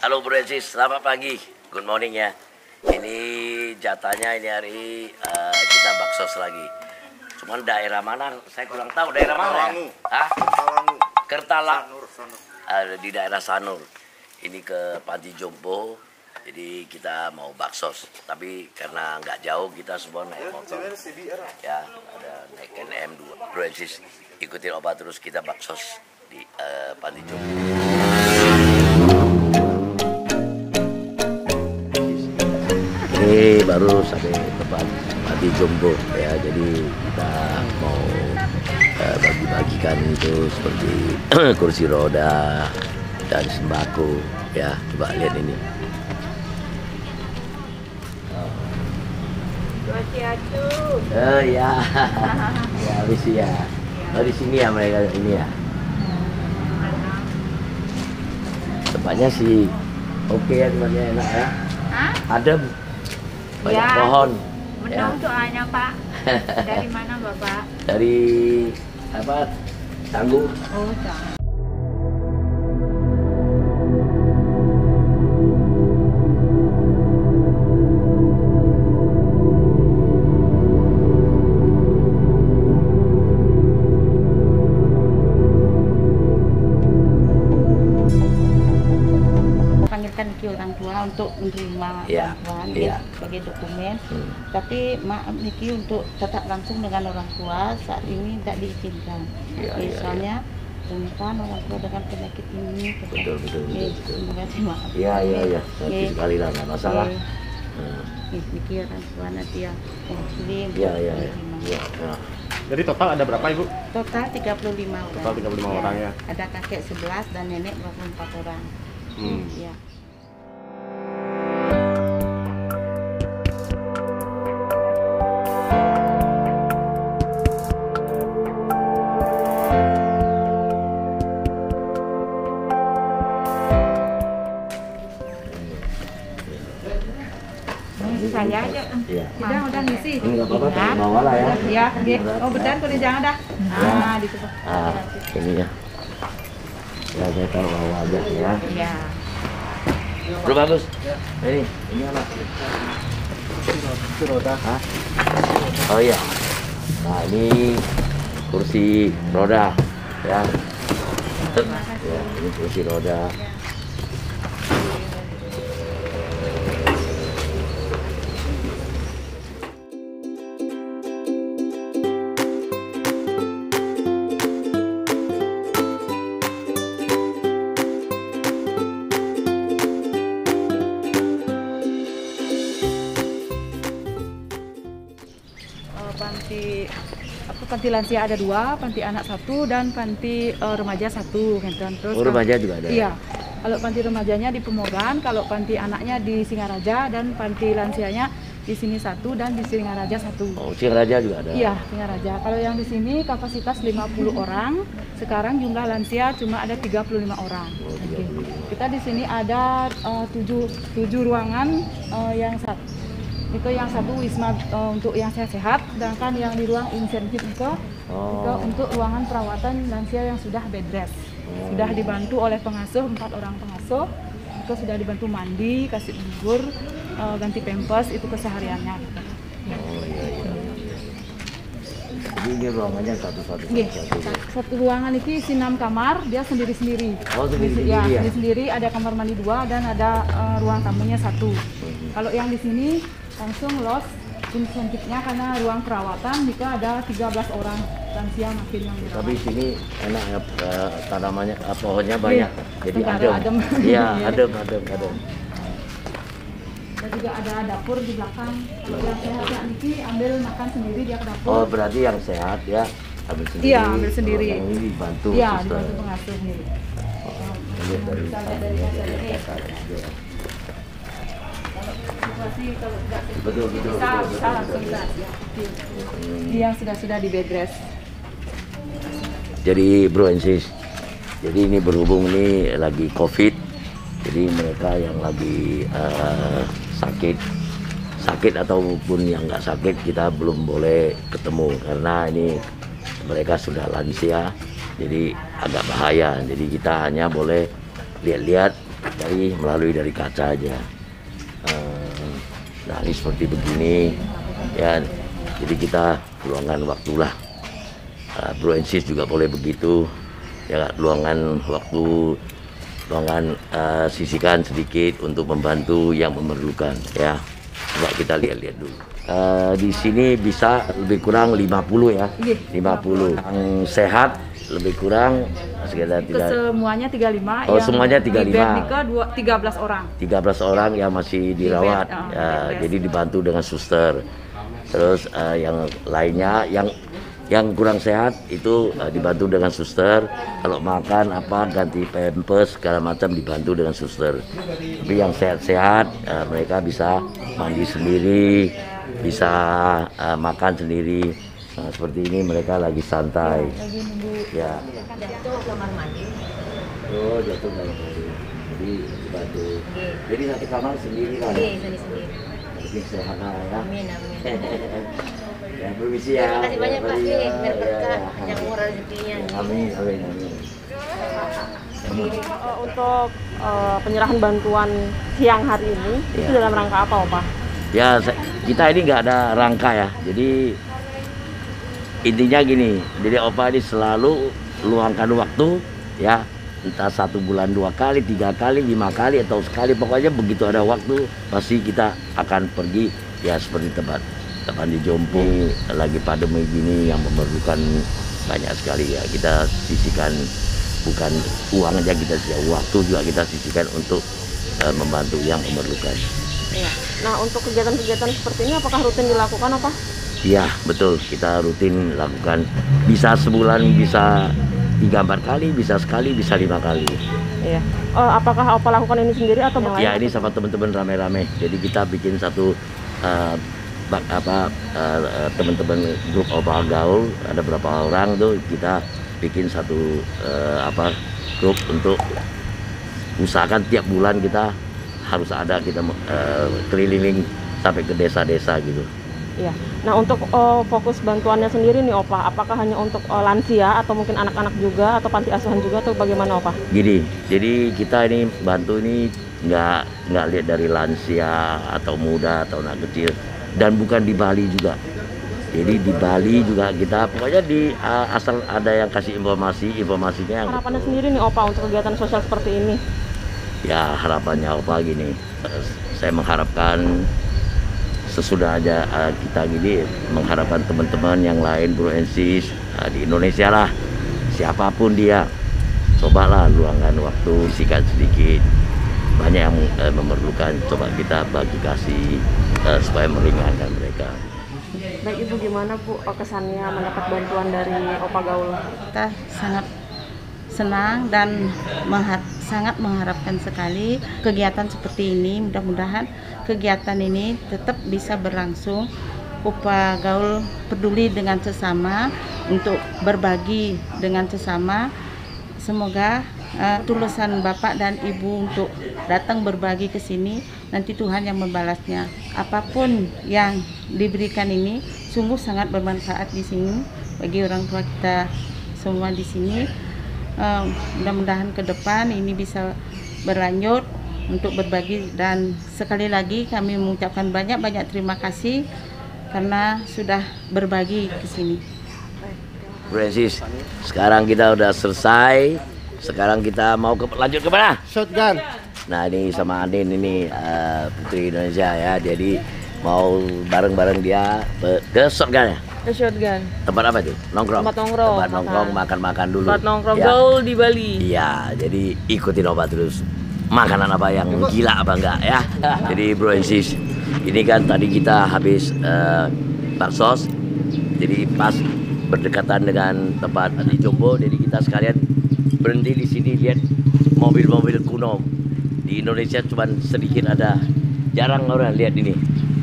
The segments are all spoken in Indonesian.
Halo Bro Ensis, selamat pagi, good morning ya. Ini jatahnya ini hari kita baksos lagi. Cuman daerah mana, saya kurang tahu daerah mana ya? Hah? Kertalangu. Di daerah Sanur. Ini ke Panti Jompo, jadi kita mau baksos. Tapi karena nggak jauh, kita semua naik motor. Ya, ada naik NM2. Bro Ensis, ikutin obat terus kita baksos di Panti Jompo. Ini baru sampai tempat Panti Jompo ya, jadi kita mau bagi-bagikan itu seperti kursi roda dan sembako ya. Coba lihat ini. Oh ya, ya habis ya. Oh di sini ya mereka ini ya. Tempatnya sih oke ya, tempatnya enak ya. Adem. Banyak ya, pohon. Mendung ya. Doanya Pak. Dari mana Bapak? Dari apa? Tangguh. Oh, Tangguh. Panggilkan Niki orang tua untuk menerima bantuan sebagai dokumen. Tapi maaf Niki untuk tetap langsung dengan orang tua saat ini tidak diizinkan. Misalnya rentan orang tua dengan penyakit ini. Betul. Terima kasih maaf. Iya. Nanti sekali lah nggak masalah. Niki orang tua nanti yang muslim. Iya. Jadi total ada berapa Ibu? Total 35 orang. Total 35 orang ya. Ada kakek 11 dan nenek 24 orang. Ya. Saya aja. Udah ngisi. Ini nggak apa-apa, bawa lah ya. Iya, oh bedan kudu jangan dah. Di situ. Ini ya. Ya saya tahu bawa aja ya. Iya. Bro bagus. Ini apa? Kursi roda. Oh iya. Nah ini kursi roda ya. Ya ini kursi roda. Panti lansia ada 2, panti anak 1 dan panti remaja 1. Terus remaja juga ada. Iya. Kalau panti remajanya di Pemogan, kalau panti anaknya di Singaraja dan panti lansianya di sini 1 dan di Singaraja 1. Oh, Singaraja juga ada. Iya, Singaraja. Kalau yang di sini kapasitas 50 orang, sekarang jumlah lansia cuma ada 35 orang. Kita di sini ada 7 ruangan yang itu yang satu wisma untuk yang sehat-sehat, sedangkan yang di ruang insentif itu untuk ruangan perawatan lansia yang sudah bed rest. Sudah dibantu oleh pengasuh, 4 orang pengasuh, itu sudah dibantu mandi, kasih bubur, ganti pampers, itu kesehariannya. Jadi ini ruangannya satu-satu. Satu ruangan ini isi 6 kamar, dia sendiri-sendiri. Oh, sendiri-sendiri ya? Sendiri, ada kamar mandi 2 dan ada ruang tamunya 1. Kalau yang di sini langsung los insentifnya karena ruang perawatan jika ada 13 orang lansia makin yang dirawat. Tapi sini enak ya, tanamannya, pohonnya banyak, jadi adem. Iya, adem. Dan juga ada dapur di belakang. Kalau yang sehat ya Niki ambil makan sendiri dia ke dapur. Oh berarti yang sehat ya ambil sendiri. Iya ambil sendiri. Yang ini dibantu. Iya dibantu pengasuh sendiri. Betul. Bisa langsung yang sudah di bed rest. Jadi Bro Ensis, jadi ini berhubung ini lagi COVID, jadi mereka yang lagi sakit ataupun yang nggak sakit kita belum boleh ketemu karena ini mereka sudah lansia, jadi agak bahaya. Jadi kita hanya boleh lihat-lihat melalui dari kaca aja. Nah ini seperti begini ya, jadi kita luangkan waktulah. Bro and Sis juga boleh begitu ya, luangan waktu, luangan sisihkan sedikit untuk membantu yang memerlukan ya. Coba kita lihat-lihat dulu. Di sini bisa lebih kurang 50 ya, 50. Yang sehat lebih kurang sekitar Semuanya 35. Oh, semuanya 35. Di Bernika 13 orang. 13 orang yang masih dirawat. Jadi dibantu dengan suster. Terus yang lainnya yang kurang sehat itu dibantu dengan suster. Kalau makan apa ganti pampers segala macam dibantu dengan suster. Tapi yang sehat-sehat mereka bisa mandi sendiri, bisa makan sendiri. Nah, seperti ini mereka lagi santai. Ya. Jatuh kamar mandi. Oh, jatuh kamar mandi. Jadi dibantu. Jadi satu kamar sendiri kan? Iya, sendiri. Lebih sehat ya. Amin, amin. Ya, permisi ya. Terima kasih banyak Pak, biar berkah, panjang umur rezekinya. Amin, amin, amin. Untuk penyerahan bantuan siang hari ini itu dalam rangka apa, Pak? Ya, kita ini nggak ada rangka ya. Jadi intinya gini, jadi Opa ini selalu luangkan waktu ya, entah 1 bulan 2 kali, 3 kali, 5 kali atau sekali, pokoknya begitu ada waktu pasti kita akan pergi ya, seperti tempat di Jompo lagi pandemi gini yang memerlukan banyak sekali ya, kita sisihkan bukan uang aja, kita waktu juga kita sisihkan untuk membantu yang memerlukan. Iya. Nah, untuk kegiatan-kegiatan seperti ini apakah rutin dilakukan apa? Iya, betul, kita rutin lakukan, bisa sebulan bisa 3-4 kali, bisa sekali, bisa 5 kali. Iya. Apakah Opa lakukan ini sendiri atau yang lain? Ya, ini sama teman-teman rame-rame. Jadi kita bikin satu teman-teman grup Opa Gaul, ada berapa orang tuh, kita bikin satu grup untuk usahakan tiap bulan kita harus ada, kita keliling sampai ke desa-desa gitu. Iya. Nah, untuk fokus bantuannya sendiri nih Opa, apakah hanya untuk lansia atau mungkin anak-anak juga atau panti asuhan juga atau bagaimana Opa? Gini, jadi kita ini bantu ini nggak lihat dari lansia atau muda atau anak kecil, dan bukan di Bali juga. Jadi di Bali juga kita pokoknya asal ada yang kasih informasinya. Harapannya sendiri nih Opa untuk kegiatan sosial seperti ini? Ya, harapannya Opa gini, saya mengharapkan sesudah aja kita gini, mengharapkan teman-teman yang lain Bro and Sis di Indonesia lah, siapapun dia, cobalah luangkan waktu, sikat sedikit, banyak yang memerlukan, coba kita bagi kasih supaya meringankan mereka. Baik Ibu, gimana Bu kesannya mendapat bantuan dari Opa Gaul? Kita sangat senang dan sangat mengharapkan sekali kegiatan seperti ini. Mudah-mudahan kegiatan ini tetap bisa berlangsung. Opa Gaul peduli dengan sesama untuk berbagi dengan sesama. Semoga tulusan Bapak dan Ibu untuk datang berbagi ke sini, nanti Tuhan yang membalasnya. Apapun yang diberikan ini sungguh sangat bermanfaat di sini bagi orang tua kita semua di sini. Mudah-mudahan ke depan ini bisa berlanjut untuk berbagi, dan sekali lagi kami mengucapkan banyak-banyak terima kasih karena sudah berbagi ke sini. Bro and Sis, sekarang kita udah selesai. Sekarang kita mau lanjut ke mana? Shotgun. Nah, ini sama Andin ini Putri Indonesia ya. Jadi mau bareng-bareng dia ke shotgun ya. Shotgun. Tempat apa tuh? Nongkrong. Tempat nongkrong. Tempat nongkrong, makan-makan dulu. Tempat nongkrong ya. Gaul di Bali. Iya, jadi ikutin Opa terus. Makanan apa yang gila apa enggak ya? Jadi Bro and Sis, ini kan tadi kita habis baksos. Jadi pas berdekatan dengan tempat di Jombo, jadi kita sekalian berhenti di sini lihat mobil-mobil kuno. Di Indonesia cuma sedikit ada, jarang orang lihat ini.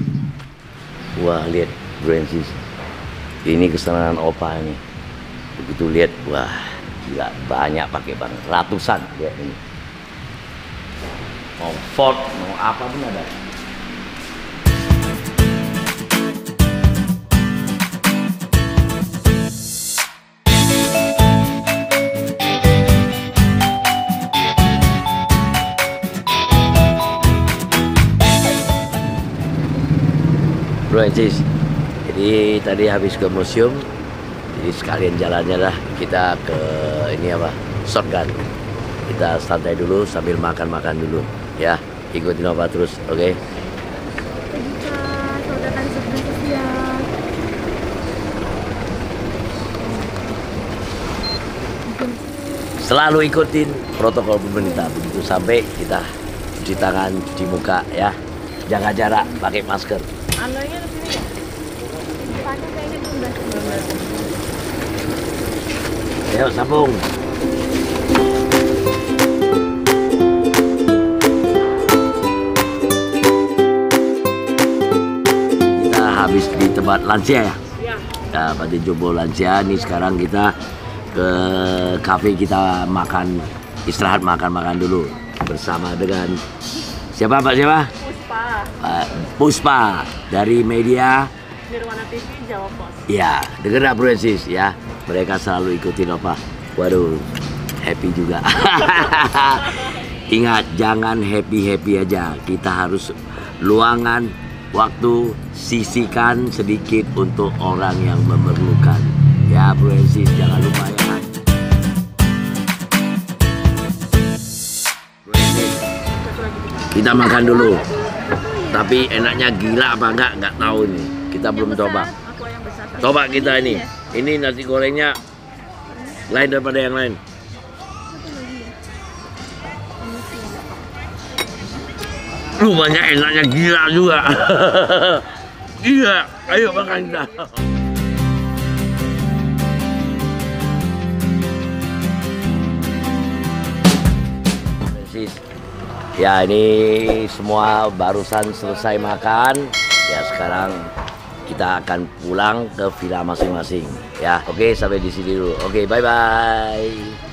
Wah, lihat Bro and Sis. Ini kesenangan Opa ini. Begitu lihat, wah gila, banyak pakai banget, ratusan lihat ini. Mau Ford, mau apa pun ada. Bro and sis. Jadi tadi habis ke museum, jadi sekalian jalannya lah kita ke ini apa, shotgun. Kita santai dulu sambil makan-makan dulu, ya. Ikutin Opa terus, oke? Selalu ikutin protokol pemerintah, begitu sampai kita cuci tangan, cuci muka, ya. Jaga jarak, pakai masker. Ayo sambung. Kita habis di tempat lansia ya? Ya, Panti Jompo Lansia. Ini sekarang kita ke kafe, kita makan, istirahat, makan dulu bersama dengan siapa Pak, siapa? Puspa. Puspa dari media Nirwana TV Jawa Pos. ya, denger gak Bro Sis ya, mereka selalu ikutin Opa. Waduh, happy juga. Ingat, jangan happy aja, kita harus luangan waktu, sisihkan sedikit untuk orang yang memerlukan ya Bro Sis, jangan lupa ya. Bro Sis, kita makan dulu, tapi enaknya gila apa enggak tahu nih, kita belum coba. Coba kita ini nasi gorengnya lain daripada yang lain. Banyak enaknya gila juga. Gila, ayo makan kita. Ya, ini semua barusan selesai makan. Ya, sekarang kita akan pulang ke villa masing-masing. Ya, oke, sampai di sini dulu. Oke, bye-bye.